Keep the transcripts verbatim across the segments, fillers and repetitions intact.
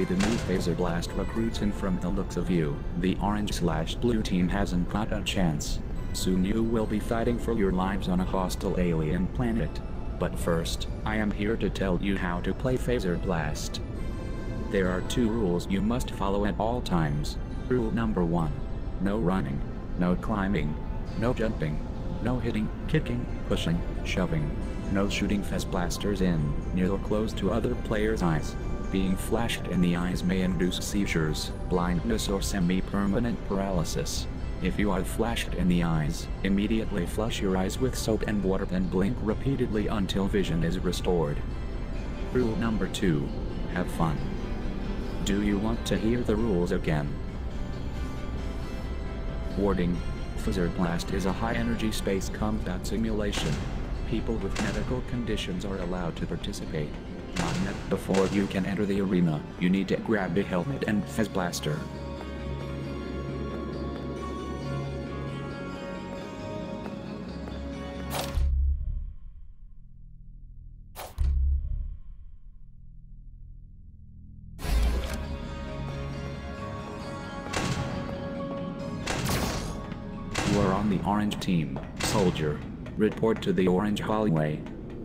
the new Phaser Blast recruits, and from the looks of you, the orange slash blue team hasn't got a chance. Soon you will be fighting for your lives on a hostile alien planet. But first, I am here to tell you how to play Phaser Blast. There are two rules you must follow at all times. Rule number one. No running, no climbing, no jumping, no hitting, kicking, pushing, shoving, no shooting Phase Blasters in, near or close to other players' eyes. Being flashed in the eyes may induce seizures, blindness or semi-permanent paralysis. If you are flashed in the eyes, immediately flush your eyes with soap and water, then blink repeatedly until vision is restored. Rule number two. Have fun. Do you want to hear the rules again? Warning. Phaser Blast is a high-energy space combat simulation. People with medical conditions are allowed to participate. Before you can enter the arena, you need to grab a helmet and Phase Blaster. You are on the orange team, soldier. Report to the orange hallway.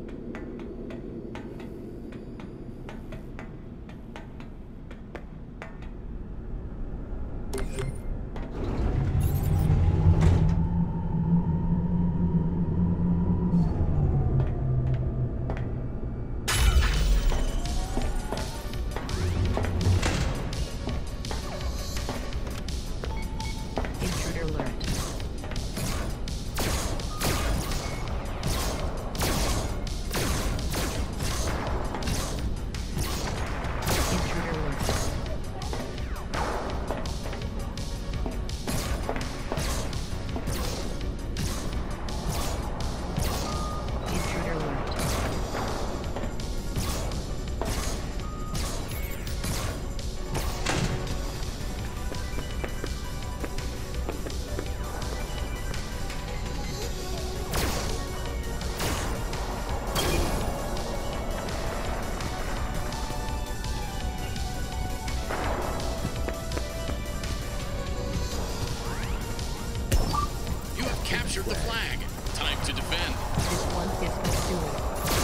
Captured the flag. Time to defend. This one is pursuing.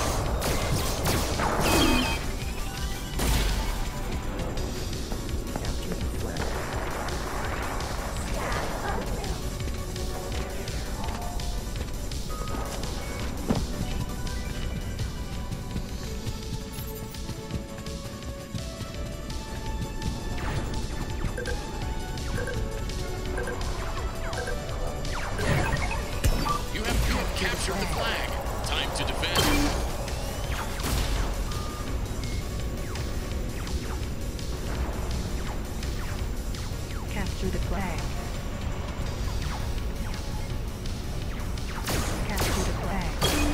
Capture the flag. Capture the flag. Time to defend. Capture the flag. Capture the flag.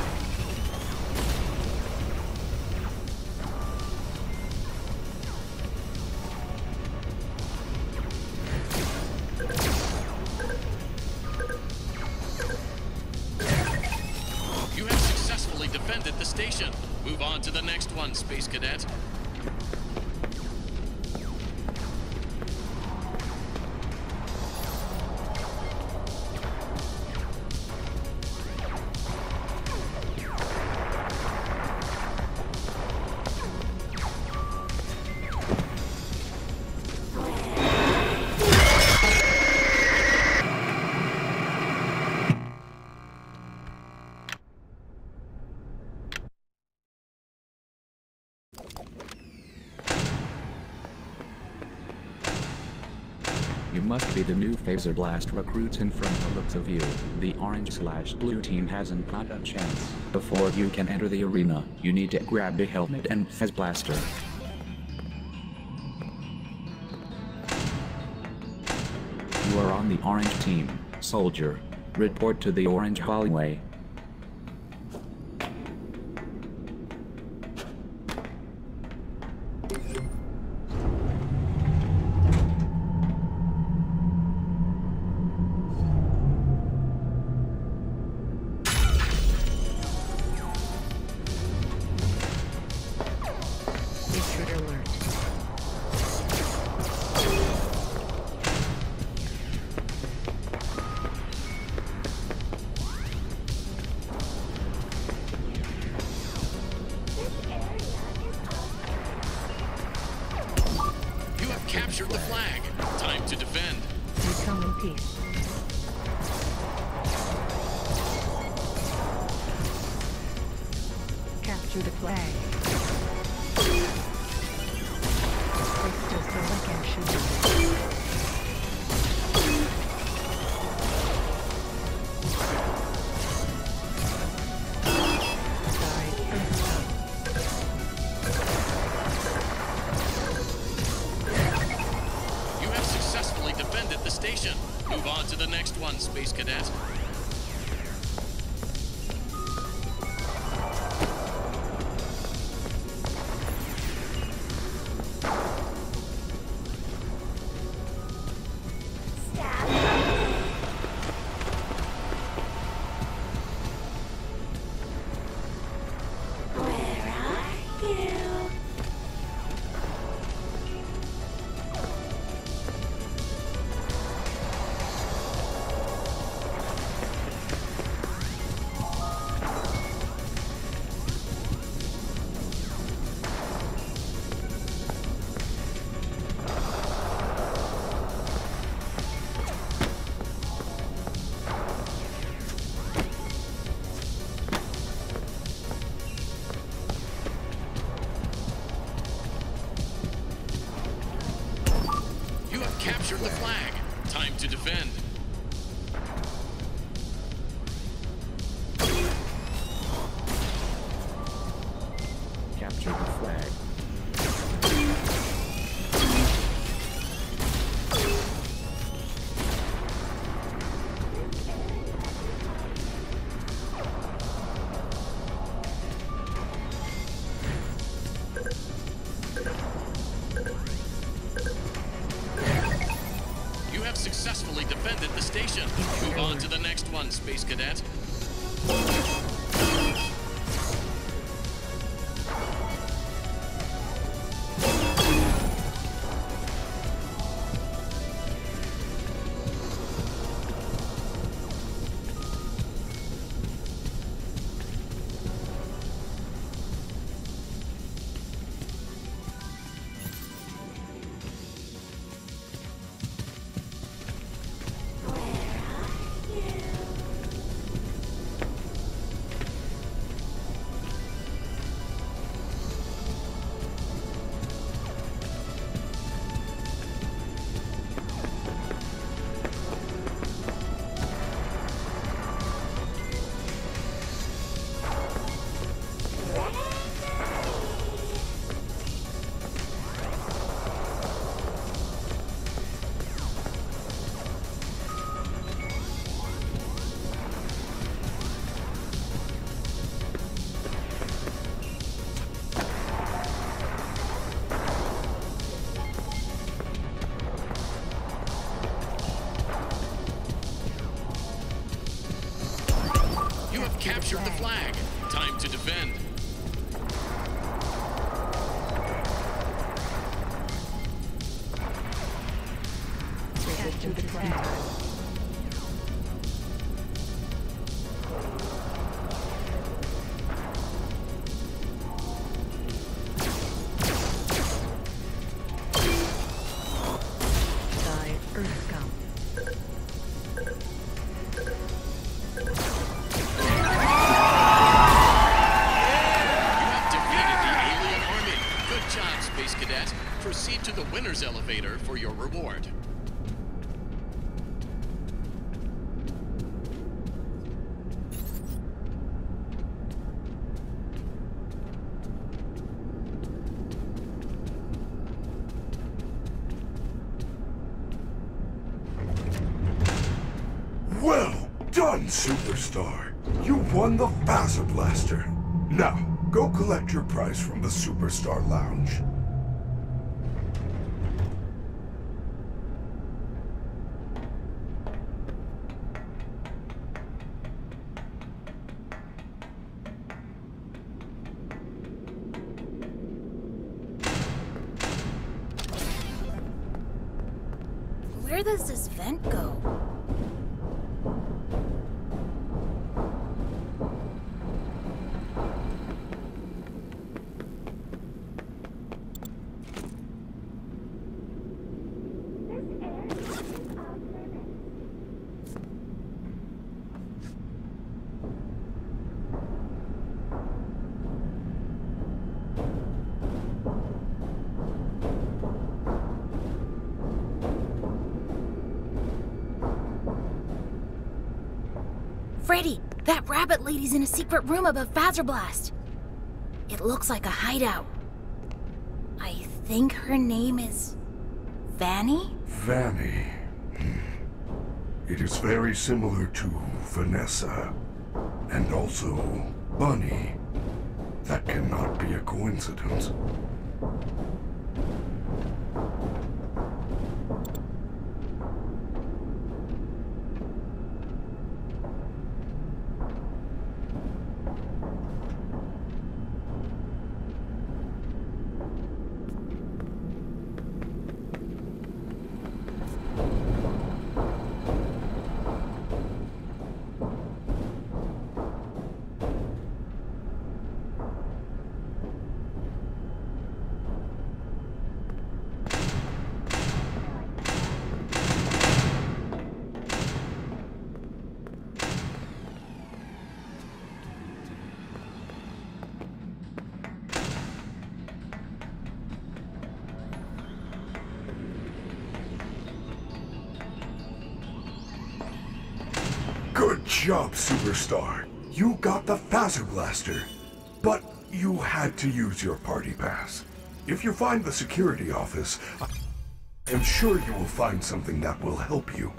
Defended the station. Move on to the next one, Space Cadet. You must be the new Phaser Blast recruits, and from the looks of you, the orange slash blue team hasn't got a chance. Before you can enter the arena, you need to grab a helmet and Phase Blaster. You are on the orange team, soldier. Report to the orange hallway. Intruder alert. flag. Time to defend. We come in peace. Capture the flag. Crystals the weekend shooting. You have successfully defended the station. Move on to the next one, Space Cadet. Capture the flag. Time to defend. Capture the flag. Successfully defended the station. Move on to the next one, Space Cadet. Captured the flag. Time to defend. Capture the flag. Proceed to the winner's elevator for your reward. Well done, Superstar. You won the Fazer Blaster. Now, go collect your prize from the Superstar Lounge. Where does this vent go? Freddy, that rabbit lady's in a secret room above Fazerblast. It looks like a hideout. I think her name is... Vanny? Vanny. Hmm. It is very similar to Vanessa. And also Bunny. That cannot be a coincidence. Good job, Superstar. You got the Phaser Blaster. But you had to use your party pass. If you find the security office, I'm sure you will find something that will help you.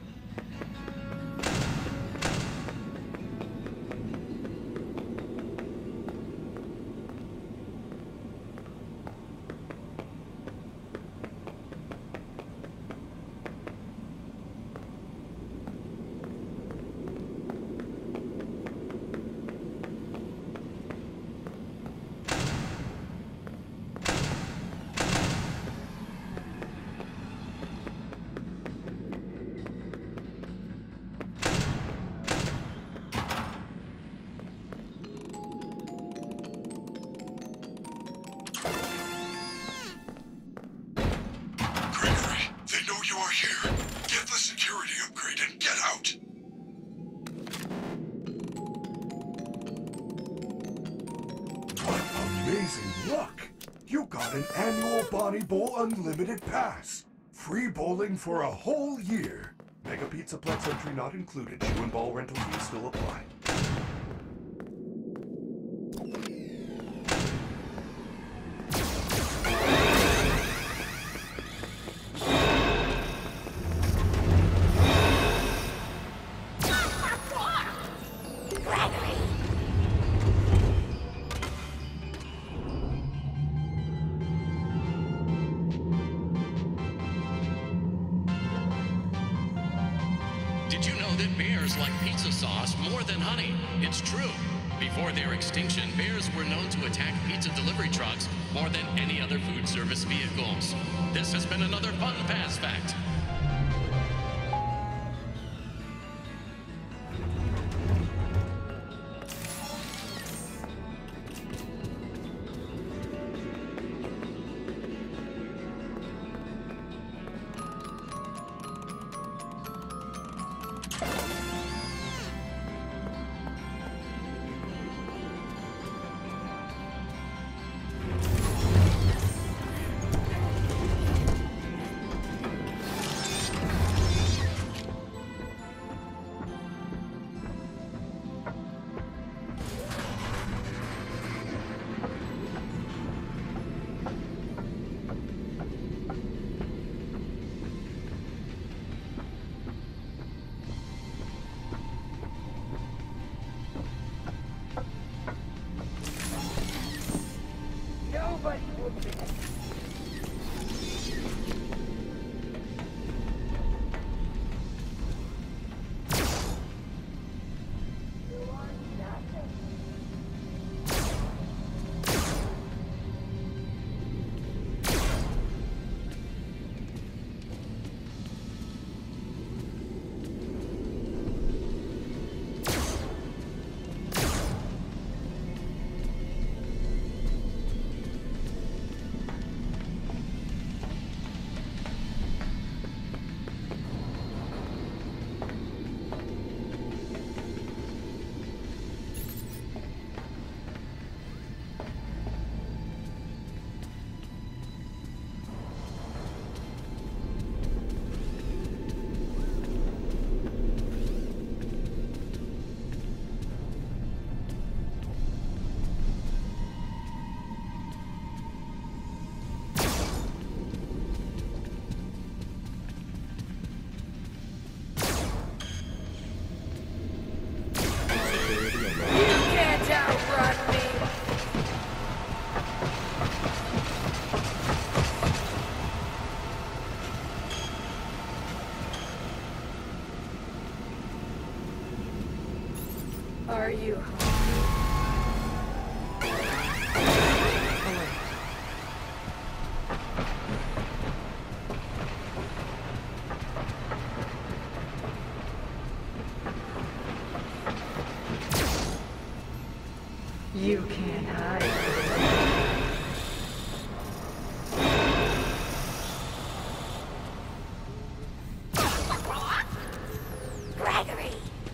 Amazing luck! You got an annual Bonnie Bowl Unlimited Pass. Free bowling for a whole year. Mega Pizzaplex entry not included. Shoe and ball rental fees still apply. Did you know that bears like pizza sauce more than honey? It's true. Before their extinction, bears were known to attack pizza delivery trucks more than any other food service vehicles. This has been another fun Faz fact. Are you hungry? You can't hide. Gregory!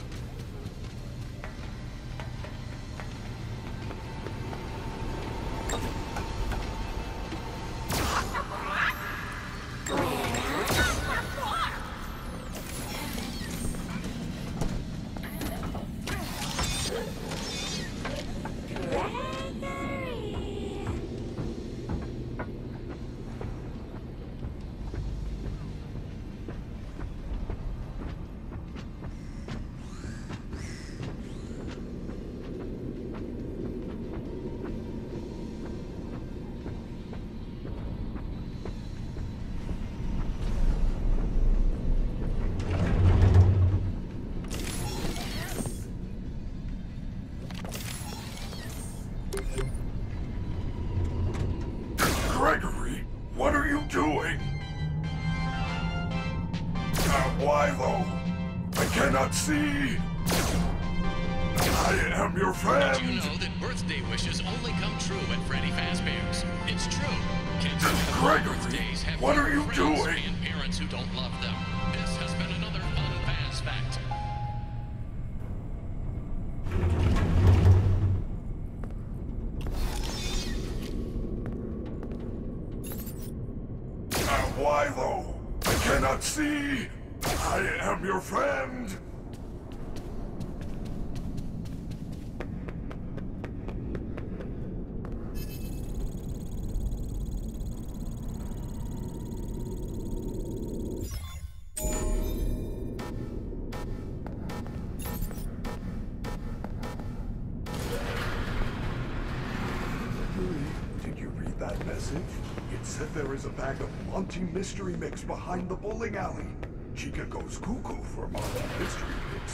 Gregory, what are you doing? Uh, why though? I cannot see. I am your friend. Did you know that birthday wishes only come true at Freddy Fazbear's? It's true. Kids who have Gregory, birthdays have what fewer are you friends doing? and parents who don't love them. This has been another fun Faz fact. Uh, why though? I cannot see. I am your friend. Did you read that message? It said there is a bag of Monty Mystery Mix behind the bowling alley. Chica goes cuckoo for Monty Mystery Mix.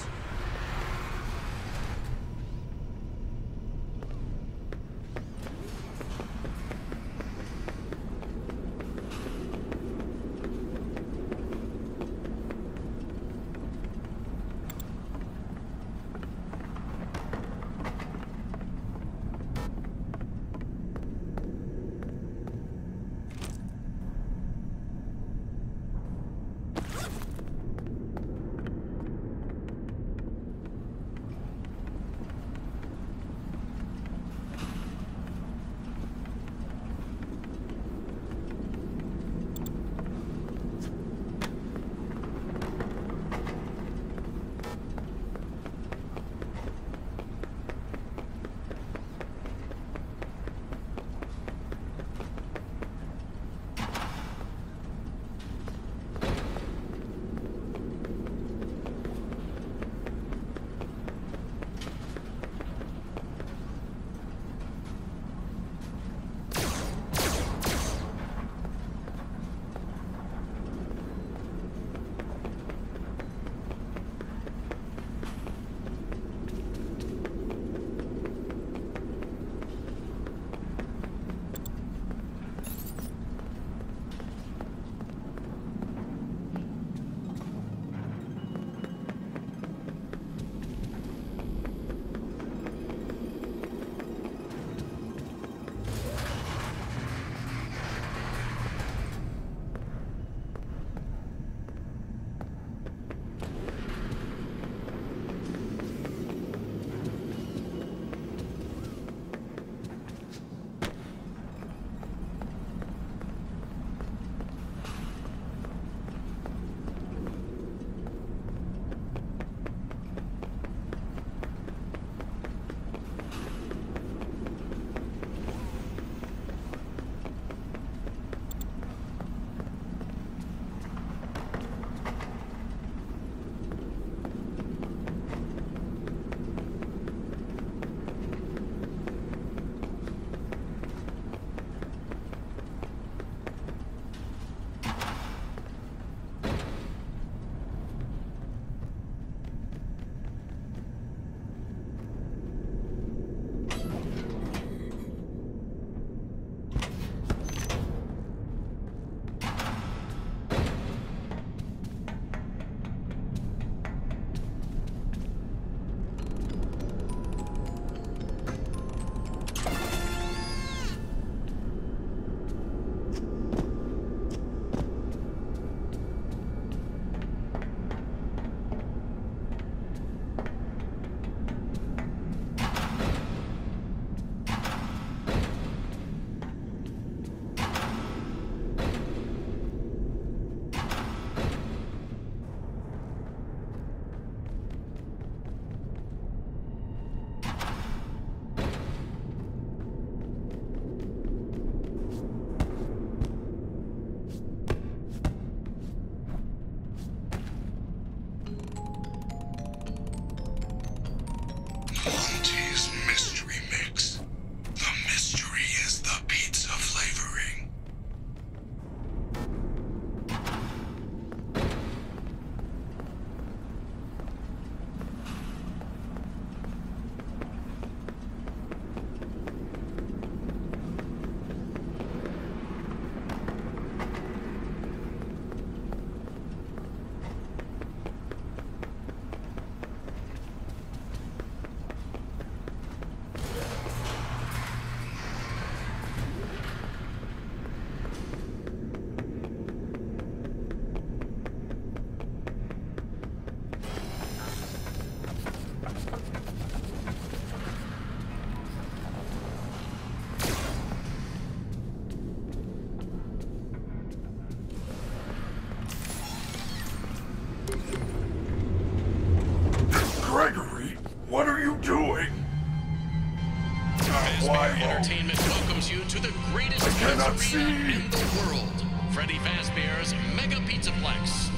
Entertainment welcomes you to the greatest cannot pizzeria see. in the world, Freddy Fazbear's Mega Pizzaplex.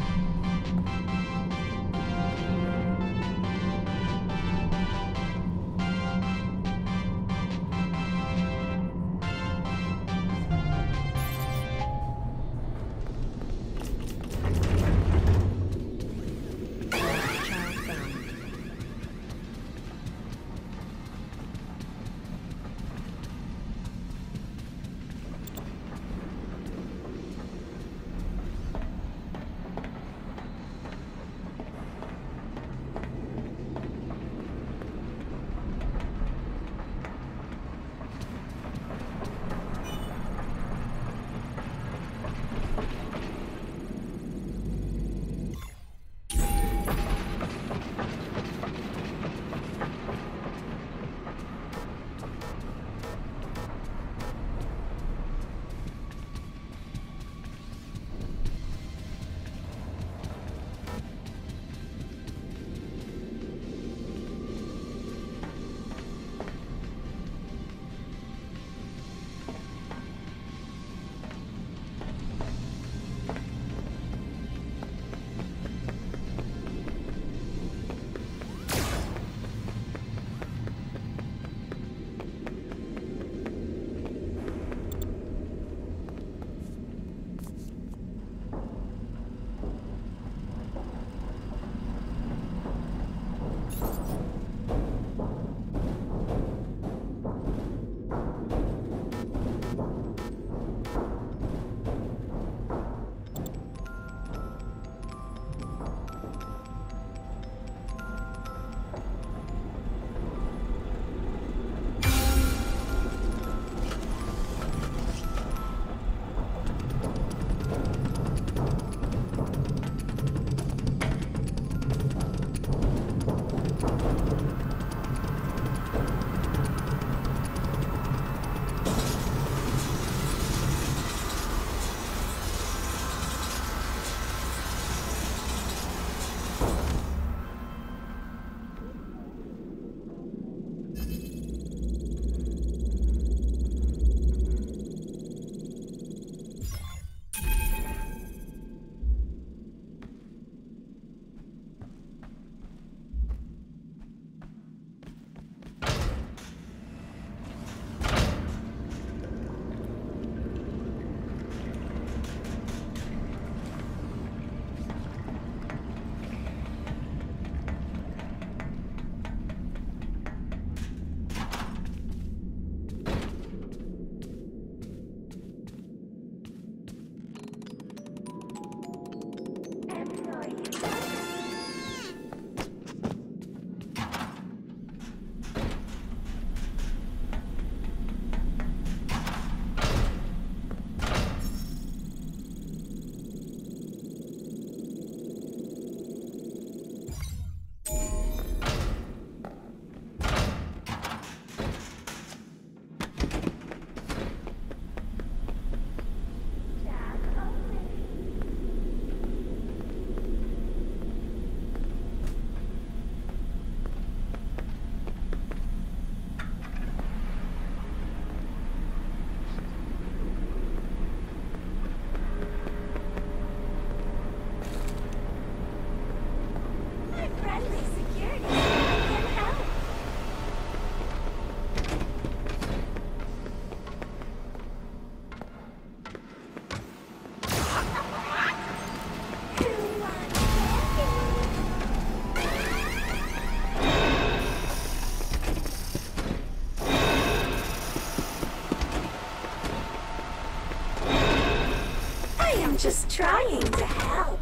Just trying to help.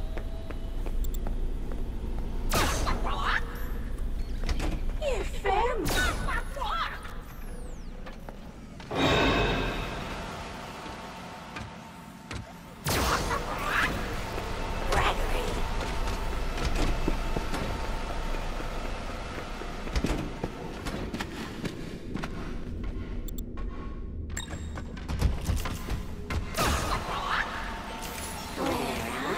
Your family. Gregory. Where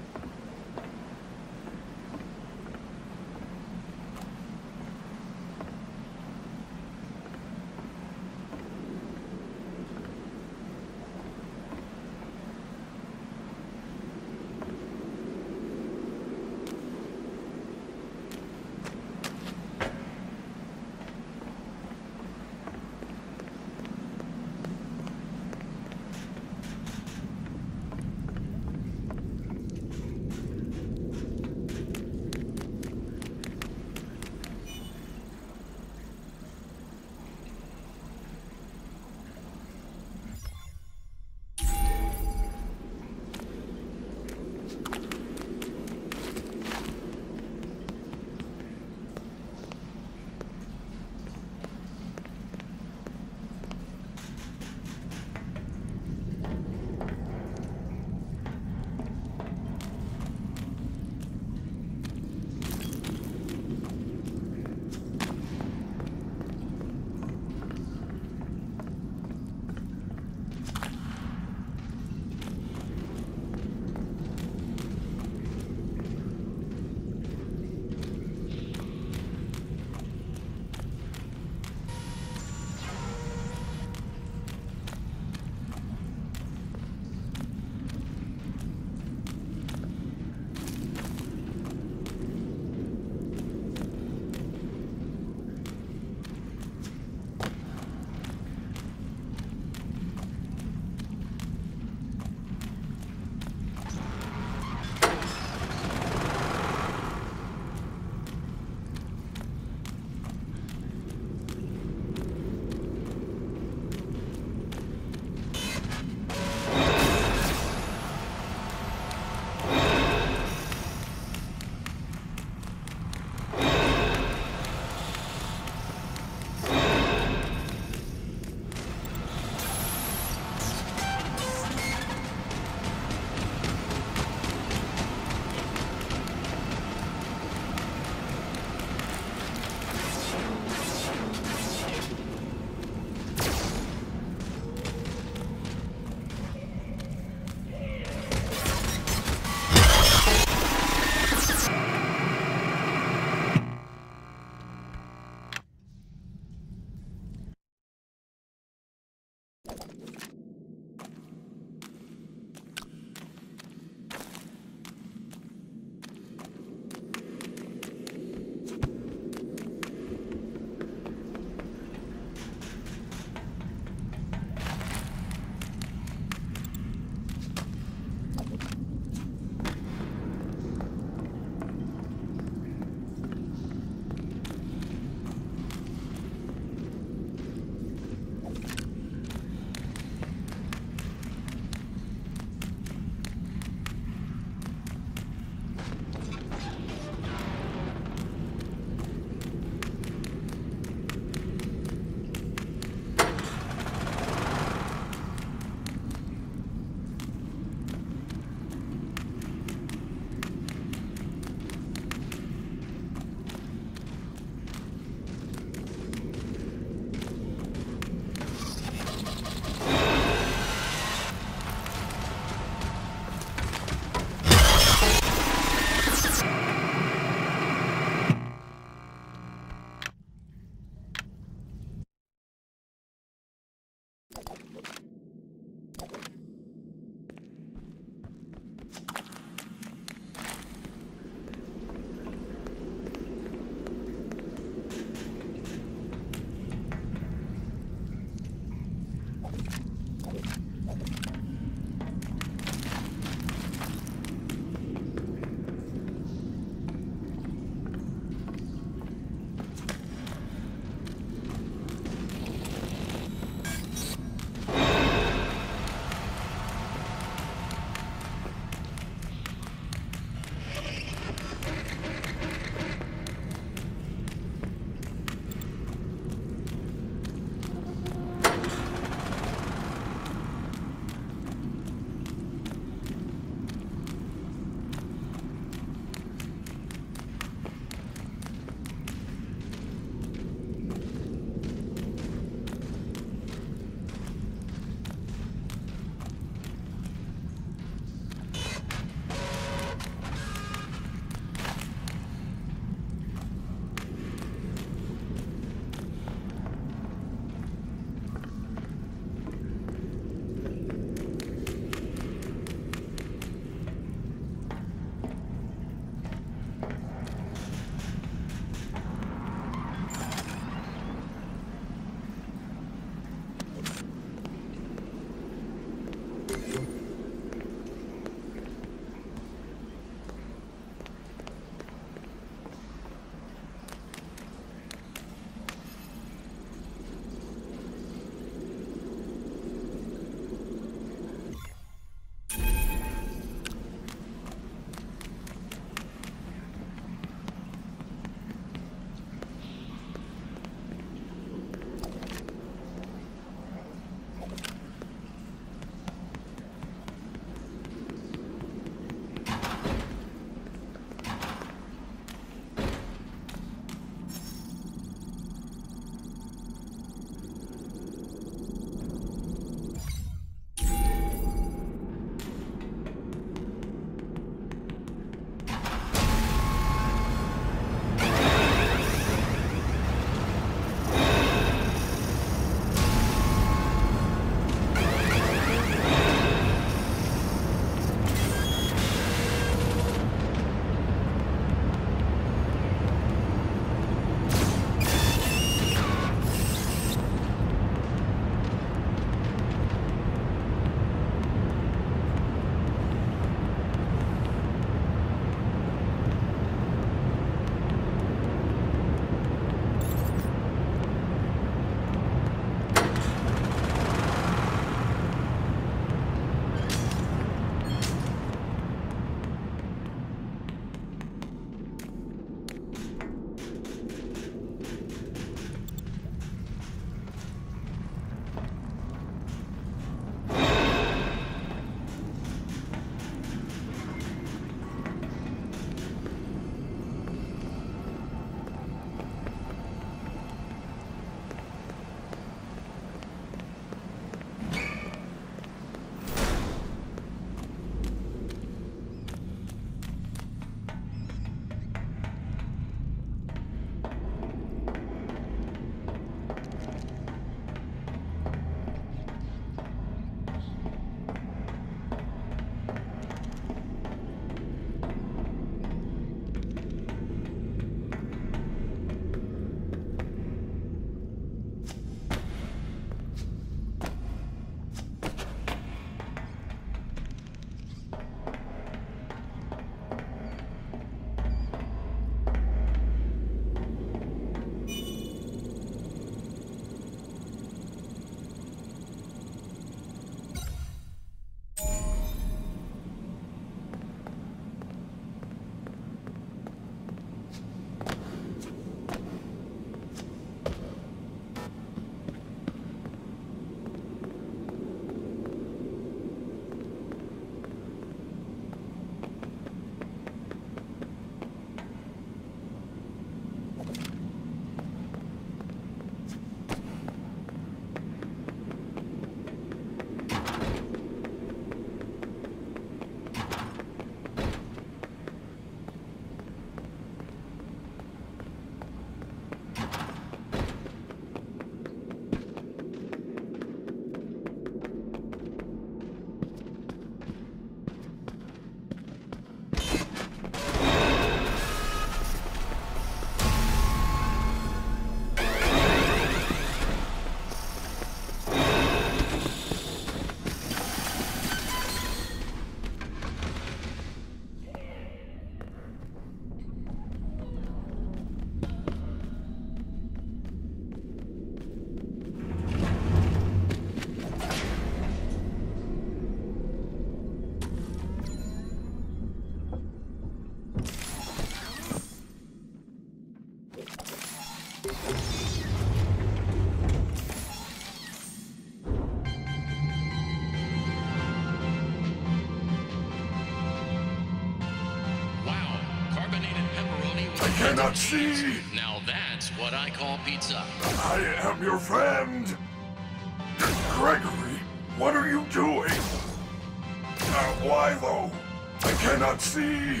I cannot see! Now that's what I call pizza. I am your friend! Gregory, what are you doing? Uh, why though? I cannot see!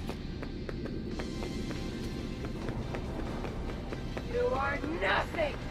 You are nothing!